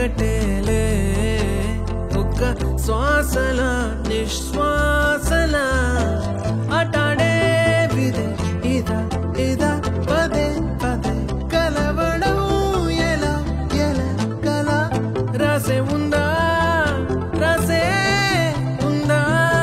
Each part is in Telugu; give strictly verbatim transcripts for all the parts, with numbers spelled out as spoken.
చీకటేలే ఒక్క శ్వాసల నిశ్వాసల అటాడే విదే ఇదా ఇదా పదే పదే కలవడం ఎలా ఎలా కల రాసే ఉందా రాసే ఉందా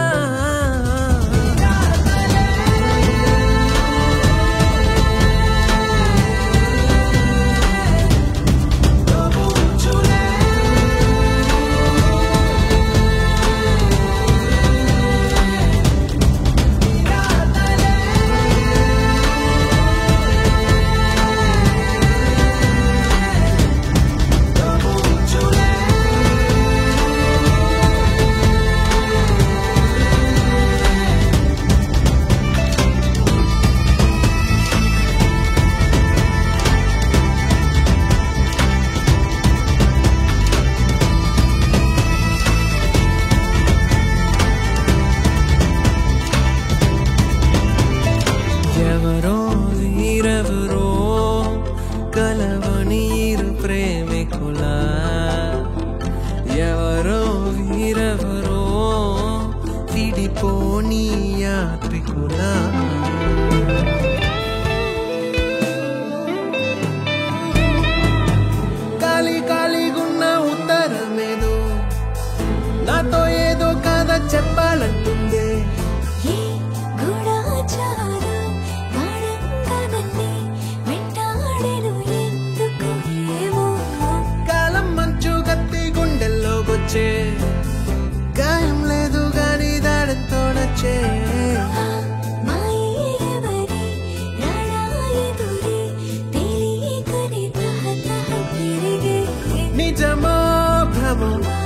ఎవరో వీరెవరో కలవనీరు ప్రేమికుల ఎవరో వీరెవరో విడిపోని యాత్రికుల ఖాళీ ఖాళీగున్న ఉత్తరమేదో నాతో ఏదో కథ చెప్పాలంటుందే గాయం లేదు గాని దాడంతో నచ్చే నిజమో భ్రమో